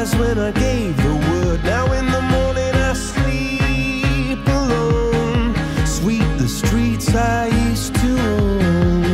eyes when I gave the word. Now in the morning I sleep alone. Sweep the streets I used to own.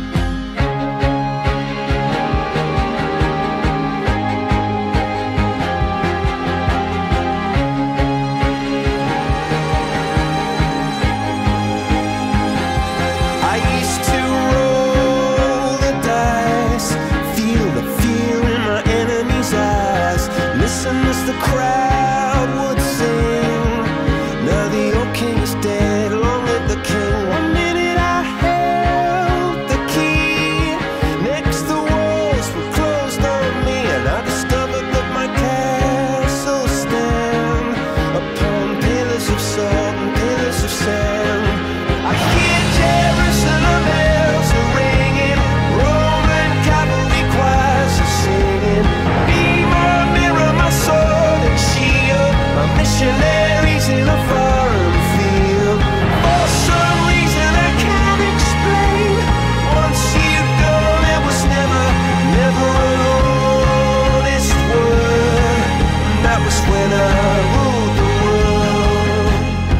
I used to roll the dice, feel the fear in my enemy's eyes, listen as the crowd would sing. Now the old king is dead, long live the king. One minute I held the key, next the walls were closed on me, and I discovered that my castle stand upon pillars of salt and pillars of sand. I hear Jerusalem bells are ringing, Roman cavalry choirs are singing. Be my mirror, my sword and shield, my missionaries in a foreign field. For some reason I can't explain, once you've gone there was never, never an honest word. And that was when I ruled the world.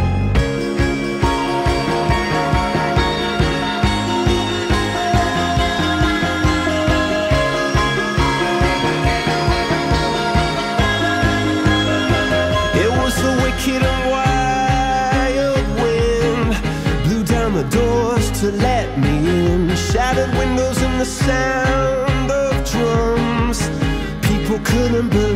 It was the wicked and wild wind, blew down the doors to let me in, shattered windows and the sound of drums. People couldn't believe